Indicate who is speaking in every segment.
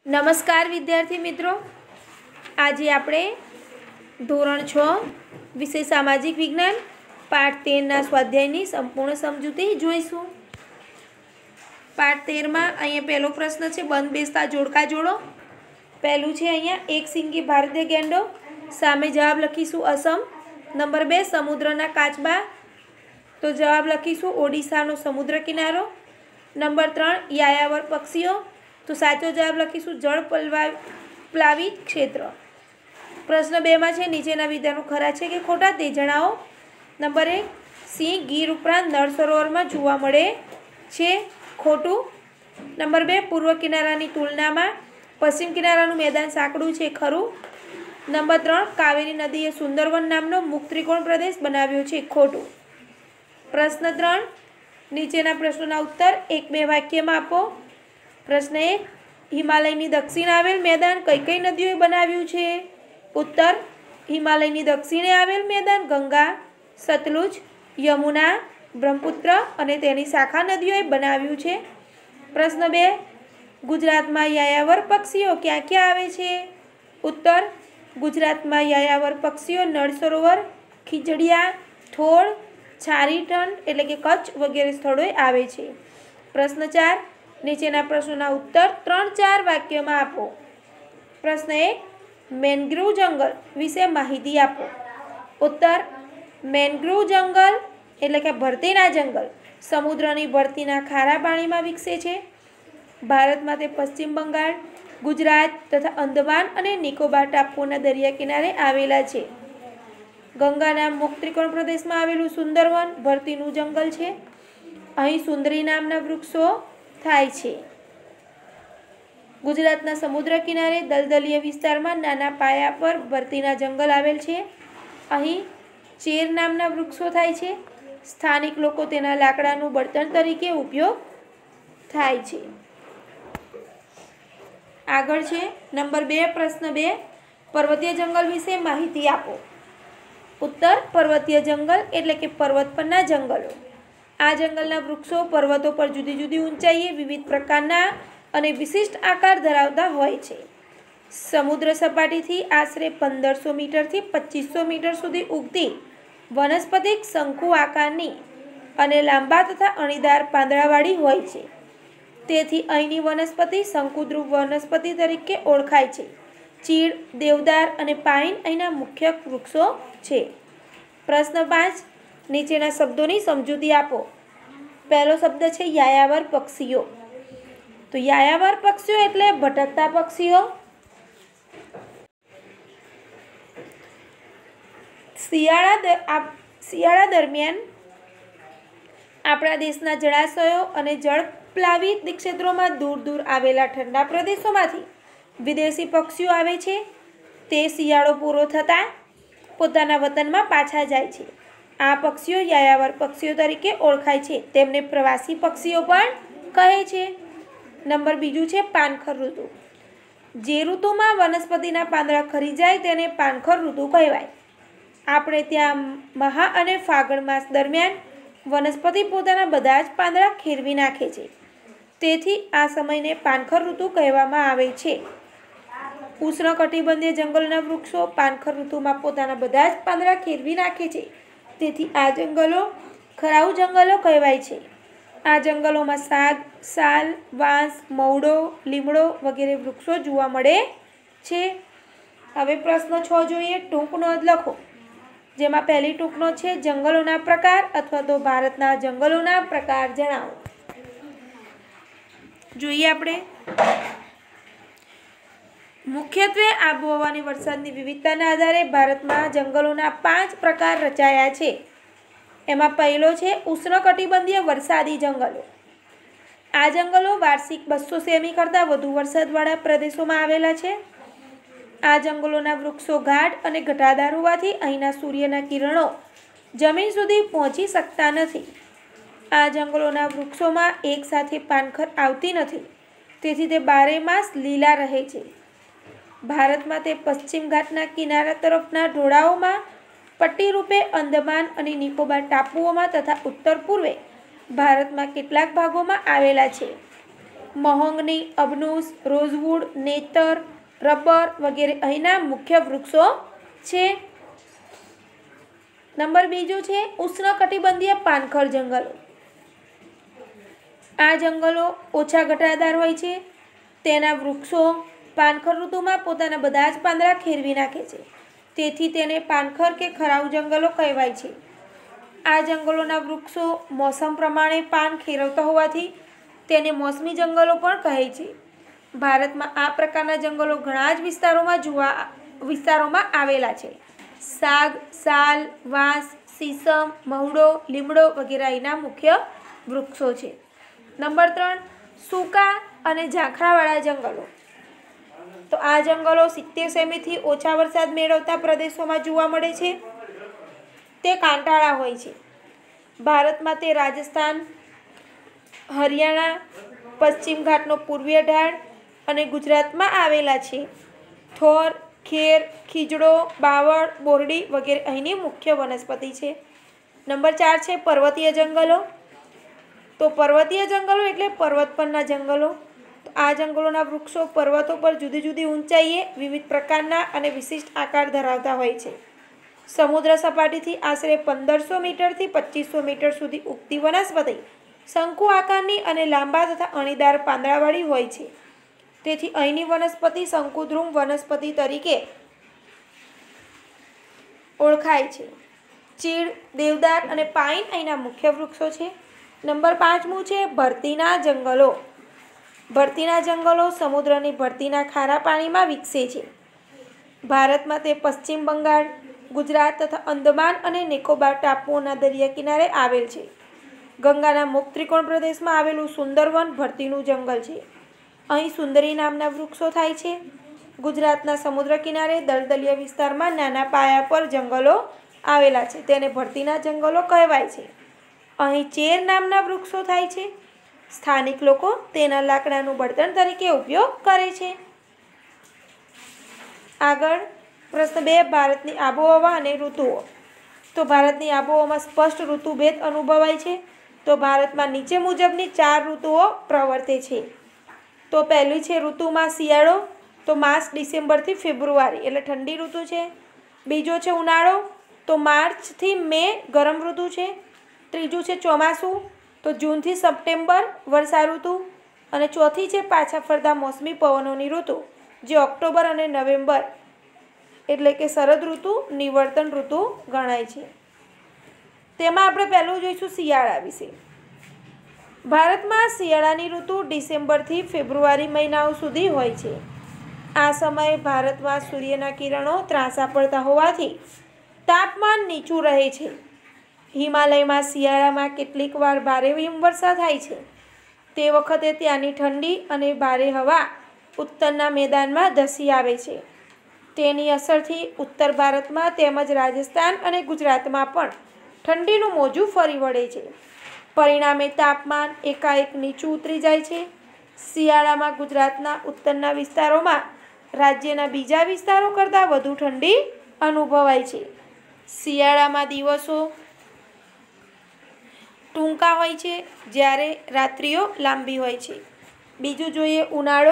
Speaker 1: નમસ્કાર વિદ્યાર્થી મિત્રો, આજે આપણે ધોરણ 6 વિષય સામાજિક વિજ્ઞાન પાઠ 13ના સ્વાધ્યાયની સંપૂર્ણ સમજૂતી જોઈશું। પાઠ 13માં અહીંયા પહેલો પ્રશ્ન છે બંધ બેસતા જોડકા જોડો। પહેલું છે અહીંયા એક સિંગી ભારતીય ગેંડો, સામે જવાબ લખીશું અસમ। નંબર 2 સમુદ્રના કાચબા, તો જવાબ લખીશું ઓડિશાનો સમુદ્ર કિનારો। નંબર 3 યાયાવર પક્ષીઓ, तो साचो जवाब लखीशू जल प्लावित क्षेत्र। प्रश्न 2 में है नीचेना विधानो खरा है कि खोटा ते जणावो। नंबर 1 सिंह गीर उपरांत नळ सरोवर में जोवा मळे छे, खोटू। नंबर 2 पूर्व किनारानी तुलना में पश्चिम किनारानुं मैदान साँकड़ुं छे, खरुं। नंबर 3 कावेरी नदीए सुंदरवन नामनो मुक्त त्रिकोण प्रदेश बनाव्यो छे, खोटू। प्रश्न 3 नीचेना प्रश्नोना उत्तर 1-2 वाक्य में आपो। प्रश्न 1 हिमालयनी दक्षिण आवेल मैदान कई कई नदीओए बनाव्युं छे? उत्तर हिमालयनी दक्षिणे आवेल मैदान गंगा, सतलुज, यमुना, ब्रह्मपुत्र अने तेनी शाखा नदीओए बनाव्युं छे। प्रश्न 2 गुजरातमां यायावर पक्षीओ क्यां क्यां आवे छे? उत्तर गुजरातमां यायावर पक्षीओ नळ सरोवर, खीजड़िया, थोड़, छारीटन एटले के कच्छ वगैरह स्थळोए आवे छे। प्रश्न 4 नीचेना प्रश्नोना उत्तर 3-4 वाक्य में आपो। प्रश्न 1 मैनग्रोव जंगल विषे माहिती आपो। उत्तर मैनग्रोव जंगल एटले के भरतीना जंगल समुद्रनी भरतीना खारा पाणी में विकसे छे। भारत में ते पश्चिम बंगाल, गुजरात तथा अंदमान अने निकोबार टापुओना दरिया किनारे आवेला छे। गंगाना मुक्त त्रिकोण प्रदेश में आवेलुं सुंदरवन भरतीनुं जंगल छे। अहीं सुंदरी नामना वृक्षो थाय छे। गुजरातना समुद्र किनारे दलदलीय विस्तार में नाना पाया पर भरतीना जंगल आवेल छे। अहीं चेर नामना वृक्षो थाय छे। स्थानिक लोको तेना लाकडानुं बळतण तरीके उपयोग थाय छे। आगळ छे नंबर 2 प्रश्न 2 पर्वतीय जंगल विषे माहिती आपो। उत्तर पर्वतीय जंगल एटले के पर्वत परना जंगलो। आ जंगलना वृक्षो पर्वतों पर जुदी जुदी ऊंचाईए विविध प्रकारना अने विशिष्ट आकार धरावता होय छे। समुद्र सपाटीथी आश्रे 1500 मीटर थी 2500 मीटर सुधी उगती वनस्पतिक शंकु आकारनी अने लांबा तथा अणीदार પાંદડાવાળી होय छे। तेथी અહીંની वनस्पति शंकुद्रुप वनस्पति तरीके ओळखाय छे। चीड़, देवदार अने पाइन અહીંના मुख्य वृक्षो छे। प्रश्न 5 नीचेना शब्दोनी समजूती आपो। पहलो शब्द है यायावर पक्षीओ, तो यायावर पक्षीओ एटले भटकता पक्षीओ। शियाळा दरमियान आपणा देशना जळाशयो अने जळप्लावित क्षेत्रोमां दूर दूर आवेला ठंडा प्रदेशोमांथी विदेशी पक्षीओ आवे छे। ते शियाळो पूरो थता पोताना वतनमा पाछा जाय छे। आ पक्षीओ यायावर पक्षीओ तरीके ओळखाय छे। तेमने प्रवासी पक्षीओ पण कहे छे। नंबर 2 छे पानखर ऋतु। जे ऋतुमां वनस्पतिना પાંદડા ખરી જાય તેને પાનખર ઋતુ કહેવાય। આપણે ત્યાં મહા અને ફાગણ માસ દરમિયાન વનસ્પતિ પોતાના બધા જ પાંદડા ખેરવી નાખે છે, તેથી આ સમયને પાનખર ઋતુ કહેવામાં આવે છે। ઉષ્ણકટિબંધીય જંગલના વૃક્ષો પાનખર ઋતુમાં પોતાના બધા જ પાંદડા ખેરવી નાખે છે, તેથી આ જંગલો ખરાઉ જંગલો કહેવાય છે। આ જંગલોમાં સાગ, સાલ, વાંસ, મવડો, લીમડો વગેરે વૃક્ષો જોવા મળે છે। હવે પ્રશ્ન 6 જોઈએ। ટૂંક નોંધ લખો, જેમાં પહેલી ટૂંક નોંધ છે જંગલોના પ્રકાર અથવા તો ભારતના જંગલોના પ્રકાર જણાવો। જોઈએ આપણે मुख्यत्वे आबोहवानी वरसादनी विविधताना आधारे भारतमां जंगलोना 5 प्रकार रचाया छे। एमां पहेलो छे उष्णकटिबंधीय वरसादी जंगलो। आ जंगलो वार्षिक 200 सेमी करता वधु वरसादवाळा प्रदेशोमां आवेला छे। आ जंगलोना वृक्षो गाढ अने घटादार होवाथी અહીંના सूर्यना किरणो जमीन सुधी पहोंची शकता नथी। आ जंगलोना वृक्षोमां एक साथे पानखर आवती नथी, तेथी ते 12 मास लीला रहे छे। भारत में ते पश्चिम घाटना किनारा तरफना ढोळाओमां पट्टी रूपे अंदमान अने निकोबार टापुओमां तथा उत्तर पूर्वे भारत में केटलाक भागोमां आवेला छे। મહોગની, અબનુસ, રોઝવુડ, નેતર, રબર વગેરે અહીંના મુખ્ય વૃક્ષો છે. નંબર બીજો છે ઉષ્ણકટિબંધીય પાનખર જંગલો. આ જંગલો ઓછા ઘટાદાર હોય છે. તેના વૃક્ષો પાનખર ઋતુમાં પોતાના બધા જ પાંદડા ખેરવી નાખે છે. તેથી તેને પાનખર કે ખરાઉ જંગલો કહેવાય છે. આ જંગલોના વૃક્ષો મોસમ પ્રમાણે પાન ખેરવતા હોવાથી તેને મોસમી જંગલો પણ કહે છે. ભારતમાં આ પ્રકારના જંગલો ઘણા જ વિસ્તારોમાં આવેલા છે. સાગ, સાલ, વાંસ, સીસમ, મહુડો, લીમડો વગેરે અહીંના મુખ્ય વૃક્ષો છે. નંબર 3 સૂકા અને ઝાંખરાવાળા જંગલો. તો આ જંગલો 70 સેમીથી ઓછા વરસાદ મેળવતા પ્રદેશોમાં જોવા મળે છે. તે કાંટાળા હોય છે. ભારતમાં તે રાજસ્થાન, હરિયાણા, પશ્ચિમ ઘાટનો પૂર્વીય ઢાળ અને ગુજરાતમાં આવેલા છે. થોર, ખેર, ખીજડો, બાવળ, બોરડી વગેરે અહીંની મુખ્ય વનસ્પતિ છે. નંબર 4 છે પર્વતીય જંગલો. તો પર્વતીય જંગલો એટલે પર્વત પરના જંગલો. તો આ જંગલોના વૃક્ષો પર્વતો પર જુદી જુદી ઊંચાઈએ વિવિધ પ્રકારના અને વિશિષ્ટ આકાર ધરાવતા હોય છે. સમુદ્ર સપાટીથી આશરે 1500 મીટરથી 2500 મીટર સુધી ઉગતી વનસ્પતિ શંકુ આકારની અને લાંબા તથા અણીદાર પાંદડાવાળી હોય છે. તેથી અહીંની વનસ્પતિ શંકુદ્રુમ વનસ્પતિ તરીકે ઓળખાય છે. ચીડ, દેવદાર અને પાઇન અહીંના મુખ્ય વૃક્ષો છે. નંબર 5 છે ભરતીના જંગલો. ભરતીના જંગલો સમુદ્રની ભરતીના ખારા પાણીમાં વિકસે છે. ભારતમાં તે પશ્ચિમ બંગાળ, ગુજરાત તથા અંદમાન અને નિકોબાર ટાપુઓના દરિયા કિનારે આવેલ છે. ગંગાના મુખ ત્રિકોણ પ્રદેશમાં આવેલું સુંદરવન ભરતીનું જંગલ છે. અહીં સુંદરી નામના વૃક્ષો થાય છે. ગુજરાતના સમુદ્ર કિનારે દલદલીય વિસ્તારમાં નાના પાયા પર જંગલો આવેલા છે. તેને ભરતીના જંગલો કહેવાય છે. અહીં ચેર નામના વૃક્ષો થાય છે. સ્થાનિક લોકો તેના લાકડાનું બળતણ તરીકે ઉપયોગ કરે છે. આગળ પ્રશ્ન 2 ભારતની આબોહવા અને ઋતુઓ. તો ભારતની આબોહવામાં સ્પષ્ટ ઋતુભેદ અનુભવાય છે. તો ભારતમાં નીચે મુજબની 4 ઋતુઓ પ્રવર્તે છે. તો પહેલી છે ઋતુમાં શિયાળો. તો માર્ચ ડિસેમ્બરથી ફેબ્રુઆરી એટલે ઠંડી ઋતુ છે. બીજો છે ઉનાળો. તો માર્ચથી મે ગરમ ઋતુ છે. ત્રીજું છે ચોમાસું. તો જૂનથી સપ્ટેમ્બર વર્ષા ઋતુ. અને ચોથી છે પાછા ફરતા મોસમી પવનોની ઋતુ જે ઓક્ટોબર અને નવેમ્બર એટલે કે શરદ ઋતુ નિવર્તન ઋતુ ગણાય છે. તેમાં આપણે પહેલું જોઈશું શિયાળા વિશે. ભારતમાં શિયાળાની ઋતુ ડિસેમ્બરથી ફેબ્રુઆરી મહિનાઓ સુધી હોય છે. આ સમયે ભારતમાં સૂર્યના કિરણો ત્રાંસા પડતા હોવાથી તાપમાન નીચું રહે છે. હિમાલયમાં શિયાળામાં કેટલીક વાર ભારે હિમવર્ષા થાય છે. તે વખતે ત્યાંની ઠંડી અને ભારે હવા ઉત્તરના મેદાનમાં ધસી આવે છે. તેની અસરથી ઉત્તર ભારતમાં તેમજ રાજસ્થાન અને ગુજરાતમાં પણ ઠંડીનું મોજું ફરી વળે છે. પરિણામે તાપમાન એકાએક નીચું ઉતરી જાય છે. શિયાળામાં ગુજરાતના ઉત્તરના વિસ્તારોમાં રાજ્યના બીજા વિસ્તારો કરતાં વધુ ઠંડી અનુભવાય છે. શિયાળામાં દિવસો ટૂંકા હોય છે જ્યારે રાત્રિઓ લાંબી હોય છે. બીજું જોઈએ ઉનાળો.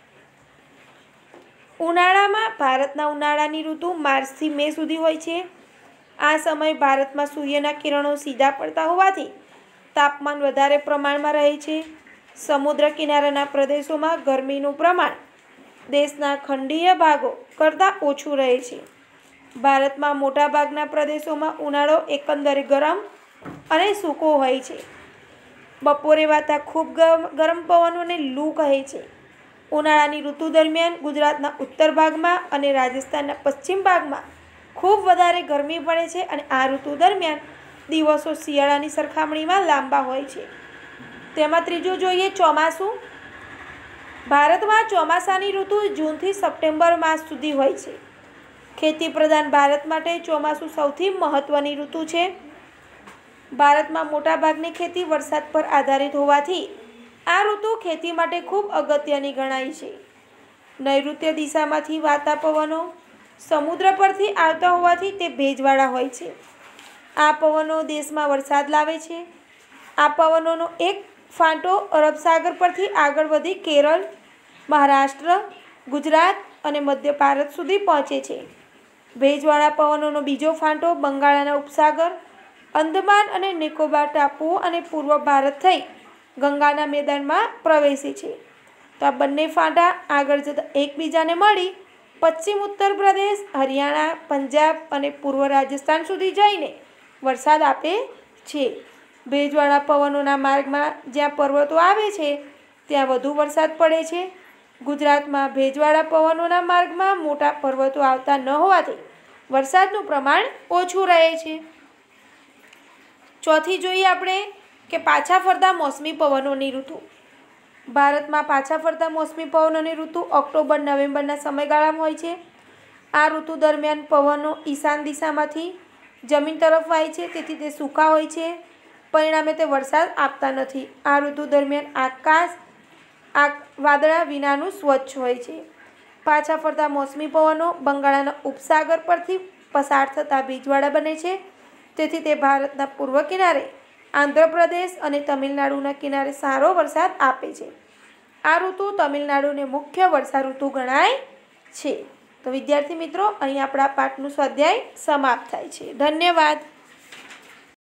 Speaker 1: ઉનાળામાં ભારતના ઉનાળાની ઋતુ માર્ચથી મે સુધી હોય છે. આ સમય ભારતમાં સૂર્યના કિરણો સીધા પડતા હોવાથી તાપમાન વધારે પ્રમાણમાં રહે છે. સમુદ્ર કિનારાના પ્રદેશોમાં ગરમીનું પ્રમાણ દેશના ખંડીય ભાગો કરતાં ઓછું રહે છે. ભારતમાં મોટાભાગના પ્રદેશોમાં ઉનાળો એકંદરે ગરમ અને સૂકો હોય છે. બપોરે વાતા ખૂબ ગરમ પવનોને લૂ કહે છે. ઉનાળાની ઋતુ દરમિયાન ગુજરાતના ઉત્તર ભાગમાં અને રાજસ્થાનના પશ્ચિમ ભાગમાં ખૂબ વધારે ગરમી પડે છે અને આ ઋતુ દરમિયાન દિવસો શિયાળાની સરખામણીમાં લાંબા હોય છે. તેમાં ત્રીજું જોઈએ ચોમાસું. ભારતમાં ચોમાસાની ઋતુ જૂનથી સપ્ટેમ્બર માસ સુધી હોય છે. ખેતી પ્રધાન ભારત માટે ચોમાસું સૌથી મહત્ત્વની ઋતુ છે. ભારતમાં મોટાભાગની ખેતી વરસાદ પર આધારિત હોવાથી આ ઋતુ ખેતી માટે ખૂબ અગત્યની ગણાય છે. નૈઋત્ય દિશામાંથી વાતા પવનો સમુદ્ર પરથી આવતા હોવાથી તે ભેજવાળા હોય છે. આ પવનો દેશમાં વરસાદ લાવે છે. આ પવનોનો એક ફાંટો અરબ સાગર પરથી આગળ વધી કેરળ, મહારાષ્ટ્ર, ગુજરાત અને મધ્ય ભારત સુધી પહોંચે છે. ભેજવાળા પવનોનો બીજો ફાંટો બંગાળના ઉપસાગર, અંદમાન અને નિકોબાર ટાપુઓ અને પૂર્વ ભારત થઈ ગંગાના મેદાનમાં પ્રવેશે છે. તો આ બંને ફાંટા આગળ જતાં એકબીજાને મળી પશ્ચિમ ઉત્તર પ્રદેશ, હરિયાણા, પંજાબ અને પૂર્વ રાજસ્થાન સુધી જઈને વરસાદ આપે છે. ભેજવાળા પવનોના માર્ગમાં જ્યાં પર્વતો આવે છે ત્યાં વધુ વરસાદ પડે છે. ગુજરાતમાં ભેજવાળા પવનોના માર્ગમાં મોટા પર્વતો આવતા ન હોવાથી વરસાદનું પ્રમાણ ઓછું રહે છે. ચોથી જોઈએ આપણે કે પાછા ફરતા મોસમી પવનોની ઋતુ. ભારતમાં પાછા ફરતા મોસમી પવનોની ઋતુ ઓક્ટોબર-નવેમ્બરના સમયગાળામાં હોય છે. આ ઋતુ દરમિયાન પવનો ઈશાન દિશામાંથી જમીન તરફ વાય છે, તેથી તે સૂકા હોય છે. પરિણામે તે વરસાદ આપતા નથી. આ ઋતુ દરમિયાન આકાશ વાદળા વિનાનું સ્વચ્છ હોય છે. પાછા ફરતા મોસમી પવનો બંગાળના ઉપસાગર પરથી પસાર થતા ભેજવાળા બને છે, તેથી તે ભારતના પૂર્વ કિનારે, આંધ્રપ્રદેશ અને તમિલનાડુના કિનારે સારો વરસાદ આપે છે. આ ઋતુ તમિલનાડુને મુખ્ય વર્ષા ઋતુ ગણાય છે. તો વિદ્યાર્થી મિત્રો, અહીં આપણા પાઠનું સ્વાધ્યાય સમાપ્ત થાય છે. ધન્યવાદ.